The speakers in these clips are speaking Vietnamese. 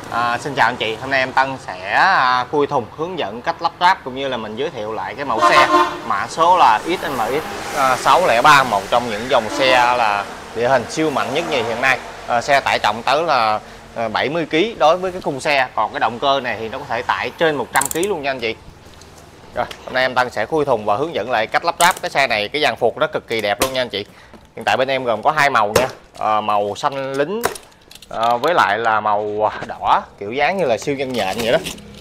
Xin chào anh chị, hôm nay em Tân sẽ khui thùng hướng dẫn cách lắp ráp cũng như là mình giới thiệu lại cái mẫu xe mã số là XMX 603, một trong những dòng xe là địa hình siêu mạnh nhất nhì hiện nay. Xe tải trọng tới là 70 kg đối với cái khung xe, còn cái động cơ này thì nó có thể tải trên 100 kg luôn nha anh chị. Rồi, hôm nay em Tân sẽ khui thùng và hướng dẫn lại cách lắp ráp cái xe này. Cái dàn phục nó cực kỳ đẹp luôn nha anh chị. Hiện tại bên em gồm có hai màu nha, màu xanh lính với lại là màu đỏ, kiểu dáng như là siêu nhân nhện vậy đó.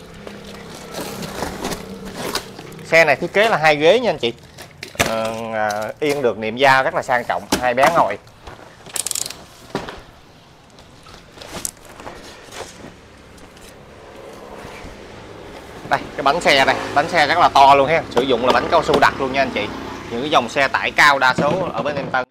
Xe này thiết kế là hai ghế nha anh chị, yên được niệm dao rất là sang trọng, hai bé ngồi. Đây, cái bánh xe đây, bánh xe rất là to luôn ha, sử dụng là bánh cao su đặc luôn nha anh chị. Những cái dòng xe tải cao đa số ở bên em Tân.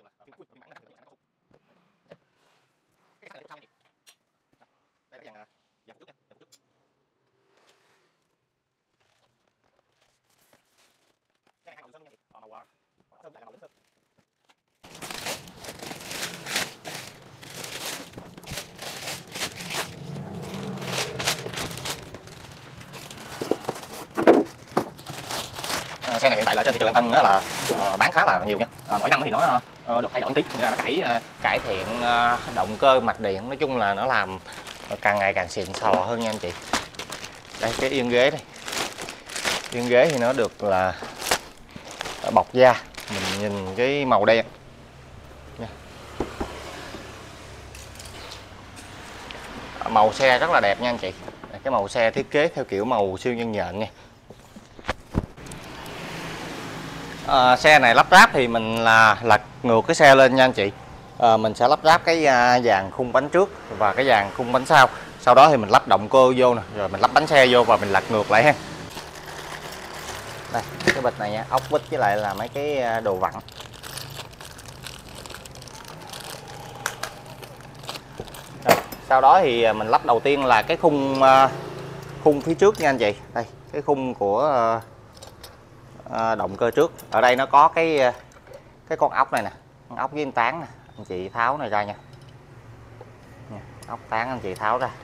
Xe này hiện tại là trên thị trường Tân đó là bán khá là nhiều nha. Mỗi năm thì nó được thay đổi tí, nó cải thiện động cơ, mạch điện, nói chung là nó làm càng ngày càng xịn sò hơn nha anh chị. Đây, cái yên ghế đây, yên ghế thì nó được là bọc da, mình nhìn cái màu đen nha. Màu xe rất là đẹp nha anh chị. Cái màu xe thiết kế theo kiểu màu siêu nhân nhện nha. Xe này lắp ráp thì mình là lật ngược cái xe lên nha anh chị. Mình sẽ lắp ráp cái dàn khung bánh trước và cái dàn khung bánh sau. Sau đó thì mình lắp động cơ vô nè, rồi mình lắp bánh xe vô và mình lật ngược lại ha. Đây, cái bịch này nha, ốc vít với lại là mấy cái đồ vặn. Rồi, sau đó thì mình lắp đầu tiên là cái khung phía trước nha anh chị. Đây, cái khung của động cơ trước. Ở đây nó có cái con ốc này nè, con ốc với con tán nè, anh chị tháo này ra nha. Ốc tán anh chị tháo ra.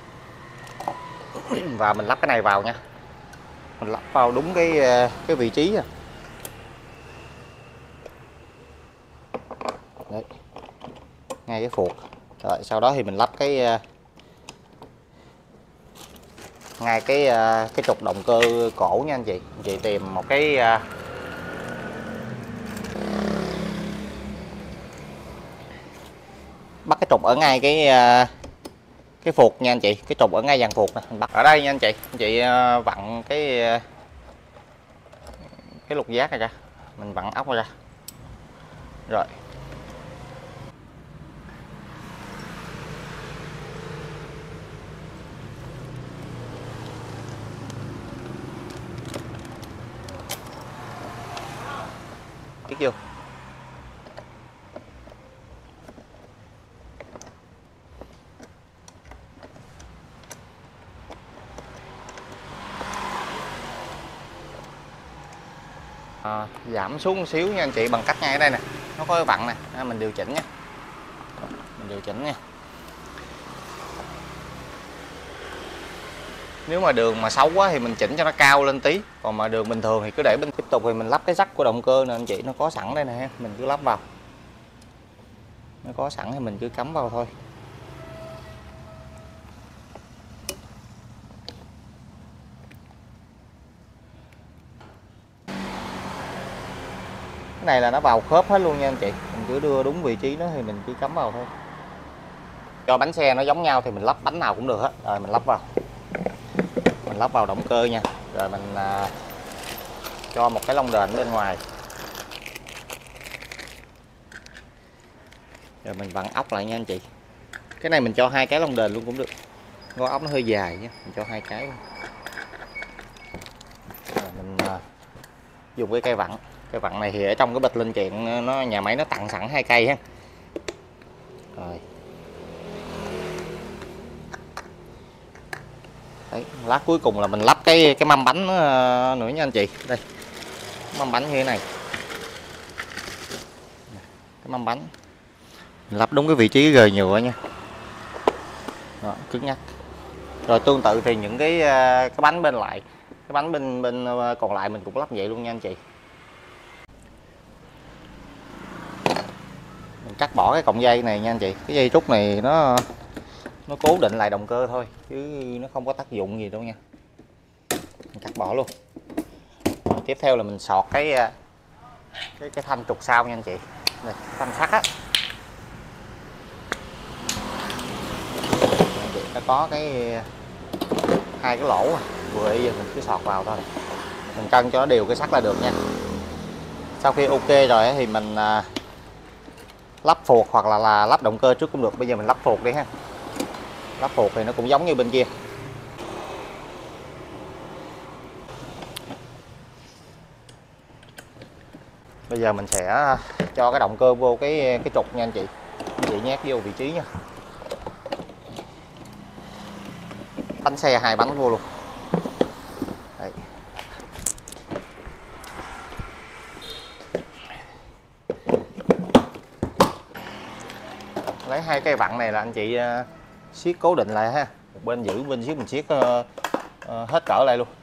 Và mình lắp cái này vào nha. Mình lắp vào đúng cái vị trí. Đấy, ngay cái phuộc. Rồi sau đó thì mình lắp ngay cái trục động cơ cổ nha anh chị. Anh chị tìm một cái bắt cái trục ở ngay cái phuộc nha anh chị, cái trục ở ngay dàn phuộc nè, mình bắt ở đây nha anh chị vặn cái lục giác này ra, mình vặn ốc ra. Rồi tiếp vô. Giảm xuống một xíu nha anh chị bằng cách ngay ở đây nè, nó có cái vặn nè, mình điều chỉnh nha, mình điều chỉnh nha. Nếu mà đường mà xấu quá thì mình chỉnh cho nó cao lên tí, còn mà đường bình thường thì cứ để bên. Tiếp tục thì mình lắp cái rắc của động cơ nè anh chị, nó có sẵn đây nè, mình cứ lắp vào, nó có sẵn thì mình cứ cắm vào thôi. Cái này là nó vào khớp hết luôn nha anh chị, mình cứ đưa đúng vị trí nó thì mình cứ cắm vào thôi. Cho bánh xe nó giống nhau thì mình lắp bánh nào cũng được hết. Rồi mình lắp vào, mình lắp vào động cơ nha. Rồi mình cho một cái lông đền bên ngoài, rồi mình vặn ốc lại nha anh chị. Cái này mình cho hai cái lông đền luôn cũng được, gói ốc nó hơi dài nha, mình cho hai cái luôn. Rồi mình dùng cái cây vặn. Cây vặn này thì ở trong cái bịch linh kiện nó nhà máy nó tặng sẵn hai cây ha. Rồi đấy, lát cuối cùng là mình lắp cái mâm bánh nữa nha anh chị. Đây, mâm bánh như thế này, cái mâm bánh mình lắp đúng cái vị trí rời nhựa nha. Đó, cứng nhắc. Rồi tương tự thì những cái bánh bên lại, cái bánh bên còn lại mình cũng lắp vậy luôn nha anh chị. Mình cắt bỏ cái cọng dây này nha anh chị. Cái dây trúc này nó cố định lại động cơ thôi chứ nó không có tác dụng gì đâu nha. Mình cắt bỏ luôn. Rồi, tiếp theo là mình sọt cái thanh trục sau nha anh chị. Đây, thanh sắt á. Nó có hai cái lỗ, vừa giờ mình cứ sọt vào thôi, mình cân cho nó đều cái sắt là được nha. Sau khi ok rồi thì mình lắp phuộc hoặc là lắp động cơ trước cũng được. Bây giờ mình lắp phuộc đi ha. Lắp phuộc thì nó cũng giống như bên kia. Bây giờ mình sẽ cho cái động cơ vô cái trục nha anh chị. Anh chị nhét vô vị trí nha. Bánh xe hai bánh vô luôn. Đây. Lấy hai cây vặn này là anh chị siết cố định lại ha. Một bên giữ, bên siết mình siết hết cỡ lại luôn.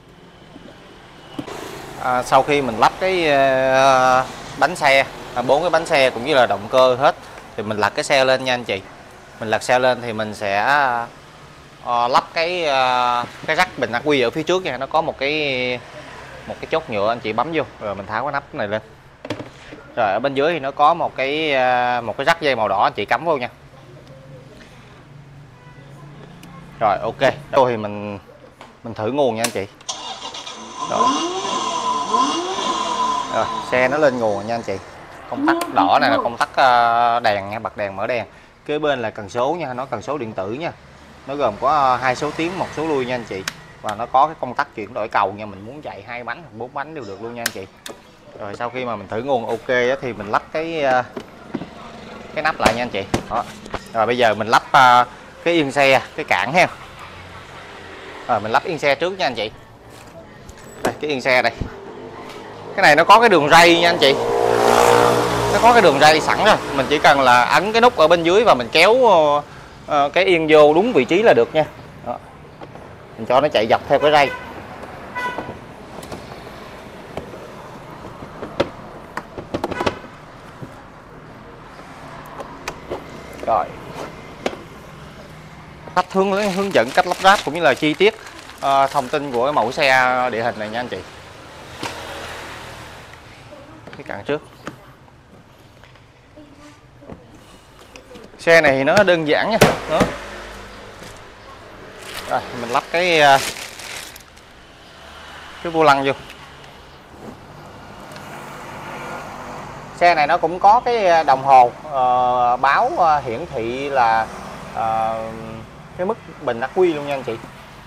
Sau khi mình lắp cái bánh xe, 4 cái bánh xe cũng như là động cơ hết thì mình lật cái xe lên nha anh chị. Mình lật xe lên thì mình sẽ lắp cái rắc bình ắc quy ở phía trước nha. Nó có một cái chốt nhựa, anh chị bấm vô rồi mình tháo cái nắp này lên. Rồi ở bên dưới thì nó có một cái rắc dây màu đỏ, anh chị cắm vô nha. Rồi ok, rồi thì mình thử nguồn nha anh chị. Rồi xe nó lên nguồn nha anh chị. Công tắc đỏ này là công tắc đèn nha, bật đèn mở đèn. Kế bên là cần số nha, nó cần số điện tử nha. Nó gồm có 2 số tiến, 1 số lui nha anh chị. Và nó có cái công tắc chuyển đổi cầu nha, mình muốn chạy 2 bánh hoặc 4 bánh đều được luôn nha anh chị. Rồi sau khi mà mình thử nguồn ok thì mình lắp cái nắp lại nha anh chị. Đó. Rồi bây giờ mình lắp cái yên xe, cái cản ha. Rồi mình lắp yên xe trước nha anh chị. Đây, cái yên xe đây. Cái này nó có cái đường ray nha anh chị. Nó có cái đường ray sẵn rồi. Mình chỉ cần là ấn cái nút ở bên dưới và mình kéo cái yên vô đúng vị trí là được nha. Đó. Mình cho nó chạy dọc theo cái ray. Rồi. Cách hướng dẫn cách lắp ráp cũng như là chi tiết thông tin của cái mẫu xe địa hình này nha anh chị. Cái cản trước. Xe này thì nó đơn giản nha. Đó. Rồi mình lắp cái vô lăng vô. Xe này nó cũng có cái đồng hồ báo hiển thị là cái mức bình ắc quy luôn nha anh chị.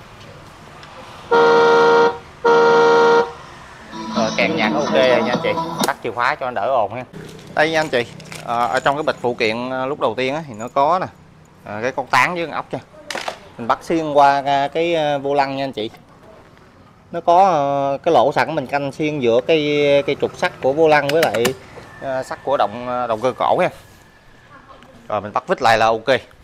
Rồi kèn nhạc ok rồi nha anh chị. Tắt chìa khóa cho nó đỡ ồn ha. Đây nha anh chị. Ở trong cái bịch phụ kiện lúc đầu tiên thì nó có nè cái con tán với con ốc nha. Mình bắt xuyên qua cái vô lăng nha anh chị. Nó có cái lỗ sẵn, mình canh xuyên giữa cái trục sắt của vô lăng với lại sắt của động cơ cổ nha. Rồi mình bắt vít lại là ok.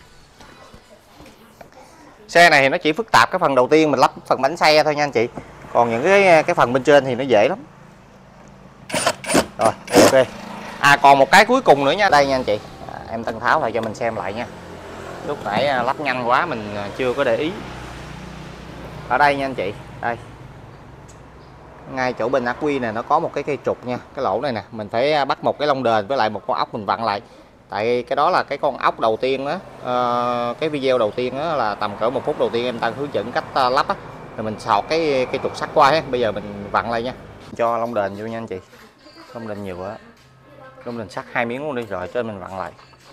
Xe này thì nó chỉ phức tạp cái phần đầu tiên mình lắp phần bánh xe thôi nha anh chị. Còn những cái phần bên trên thì nó dễ lắm. Rồi ok. Còn một cái cuối cùng nữa nha. Đây nha anh chị. Em tân tháo lại cho mình xem lại nha. Lúc nãy lắp nhanh quá mình chưa có để ý. Ở đây nha anh chị. Đây. Ngay chỗ bình ắc quy này nó có một cái cây trục nha. Cái lỗ này nè, mình phải bắt một cái lông đền với lại một con ốc mình vặn lại. Tại cái đó là cái con ốc đầu tiên đó. Cái video đầu tiên đó là tầm cỡ 1 phút đầu tiên em Tân hướng dẫn cách lắp á. Rồi mình sọt cái trục sắt qua ha. Bây giờ mình vặn lại nha. Cho lông đền vô nha anh chị. Lông đền nhiều quá. Lông đền sắt 2 miếng luôn đi rồi trên mình vặn lại.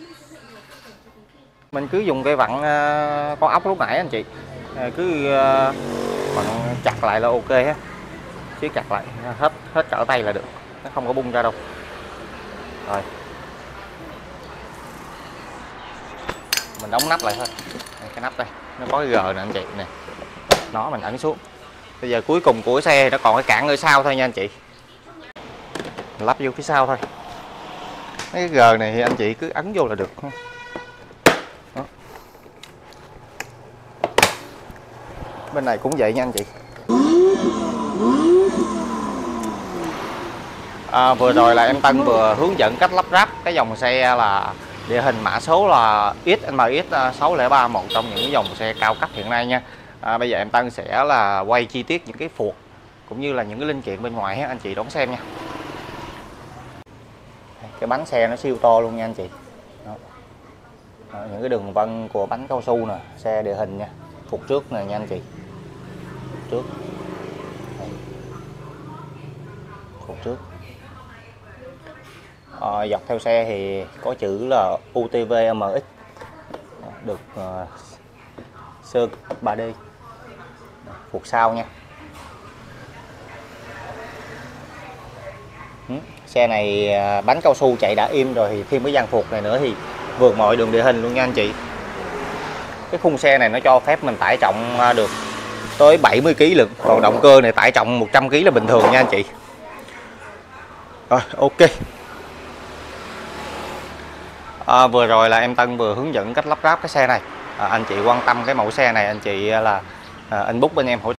Mình cứ dùng cây vặn con ốc lúc nãy anh chị. Cứ vặn chặt lại là ok ha. Siết chặt lại hết cỡ tay là được, nó không có bung ra đâu. Rồi mình đóng nắp lại thôi. Cái nắp đây nó có cái gờ nè anh chị nè, nó mình ấn xuống. Bây giờ cuối cùng của xe nó còn cái cản ở sau thôi nha anh chị. Mình lắp vô phía sau thôi. Cái gờ này thì anh chị cứ ấn vô là được. Đó. Bên này cũng vậy nha anh chị. Vừa rồi là em Tân vừa hướng dẫn cách lắp ráp cái dòng xe là địa hình mã số là XMX 603, một trong những dòng xe cao cấp hiện nay nha. Bây giờ em Tân sẽ là quay chi tiết những cái phuộc cũng như là những cái linh kiện bên ngoài hết, anh chị đón xem nha. Cái bánh xe nó siêu to luôn nha anh chị. Đó. Đó, những cái đường vân của bánh cao su nè, xe địa hình nha, phuộc trước nè nha anh chị, trước đây. Phuộc trước. Dọc theo xe thì có chữ là UTV MX, được sơn 3D. Phuộc sau nha. Xe này bánh cao su chạy đã im rồi thì thêm cái dàn phuộc này nữa thì vượt mọi đường địa hình luôn nha anh chị. Cái khung xe này nó cho phép mình tải trọng được tới 70 kg lực, còn động cơ này tải trọng 100 kg là bình thường nha anh chị. Rồi, ok. Vừa rồi là em Tân vừa hướng dẫn cách lắp ráp cái xe này. Anh chị quan tâm cái mẫu xe này, anh chị là inbox bên em hỗ